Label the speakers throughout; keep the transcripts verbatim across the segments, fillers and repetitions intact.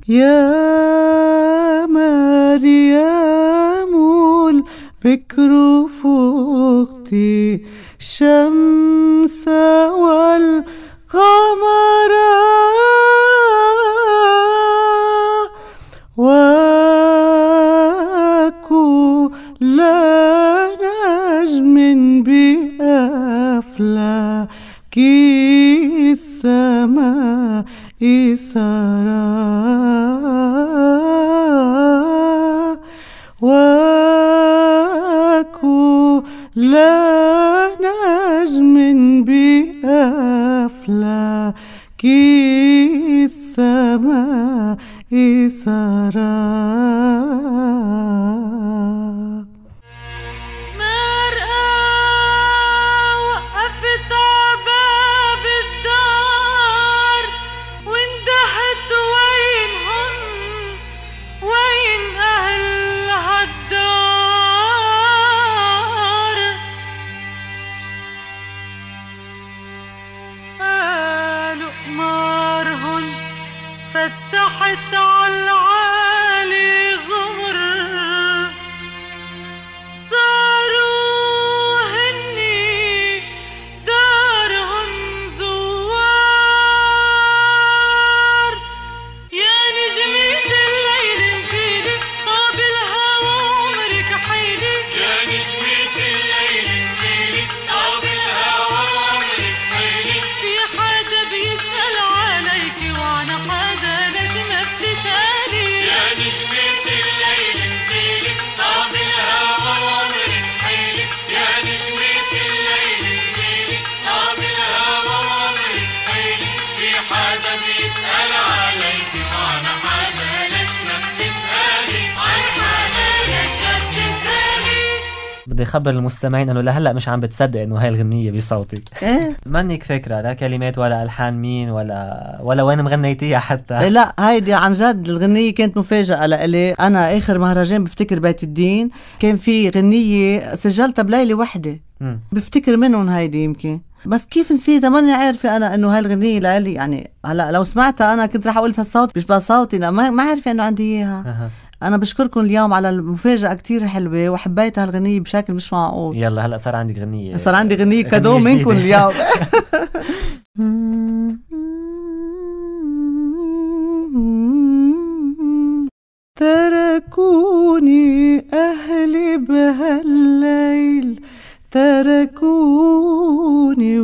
Speaker 1: يا مريم البكر فوقتي الشمس والقمر وكل نجم بأفلاك السماء سرى وكل نجم بأفلاك السماء سرى.
Speaker 2: فتحت على العالي غمر صاروا هني دارهن زوار. يا نجمة الليل انزلي طاب الهوى وعمرك حيلي. يا نجمة الليل انزلي طاب الهوى وعمرك حيلي. في حدا بيسأل عليك وانا حدا نجمة بتسألي. يا نجمة الليل انزلي طاب الهوى وعمرك حيلي. يا نجمة الليل انزلي طاب الهوى وعمرك حيلي. في حدا بيسأل عليك وانا حدا نجمة بتسألي. عن حدا نجمة بتسألي.
Speaker 3: بدي اخبر المستمعين انه لهلا مش عم بتصدق انه هاي الغنية بصوتي.
Speaker 1: ايه
Speaker 3: مانيك فاكرة لا كلمات ولا الحان مين ولا ولا وين مغنيتيها حتى.
Speaker 1: لا هيدي عن جد الغنية كانت مفاجأة لإلي. أنا آخر مهرجان بفتكر بيت الدين كان في غنية سجلتها بليلة وحدة. م. بفتكر منهم هيدي يمكن، بس كيف نسيتها ماني عارفة أنا إنه هاي الغنية لإلي. يعني هلا لو سمعتها أنا كنت رح أقول الصوت بيشبه صوتي، أنا ما ما عارفة إنه عندي إياها. أه. أنا بشكركم اليوم على المفاجأة كتير حلوة وحبيت هالغنية بشكل مش معقول.
Speaker 3: يلا هلا صار عندك غنية،
Speaker 1: صار عندي غنية كادو منكم اليوم. تركوني أهلي بهالليل، تركوني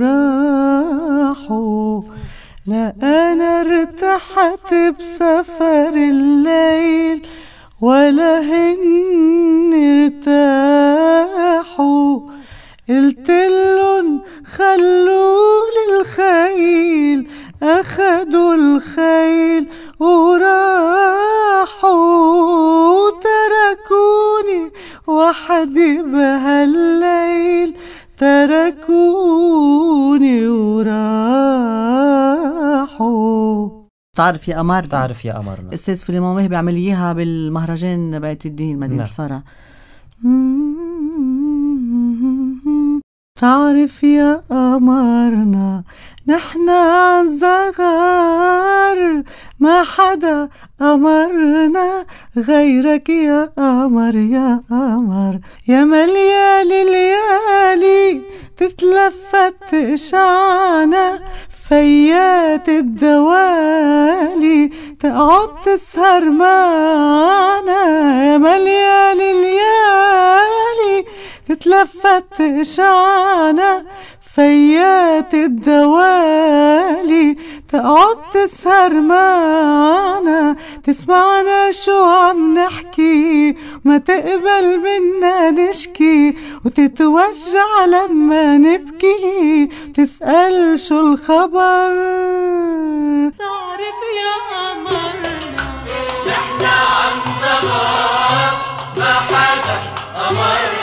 Speaker 1: وراحوا، لا أنا ارتحت بسفر الليل ولا هن ارتاحوا. قلتلن خلولي الخيل، أخدوا الخيل وراحوا، تركوني وحدي بهالليل، تركوني وراحوا. تعرف يا قمرنا،
Speaker 3: تعرف يا قمرنا
Speaker 1: استاذ فيليمون وهبي عمل اياها بالمهرجان بيت الدين مدينة الفرح. تعرف يا قمرنا نحن عن صغار، ما حدا أمرنا غيرك يا قمر يا قمر. يا مليالي ليالي تتلفت شعنا، فيات الدوالي تقعد تسهر معنا. يا مليالي ليالي تتلفت شعنا، فيات الدوالي تقعد تسهر معنا. تسمعنا شو عم نحكي ما تقبل منا نشكي، وتتوجع لما نبكي تسأل شو الخبر.
Speaker 2: تعرف يا قمرنا نحن عن صغار، ما حدا أمر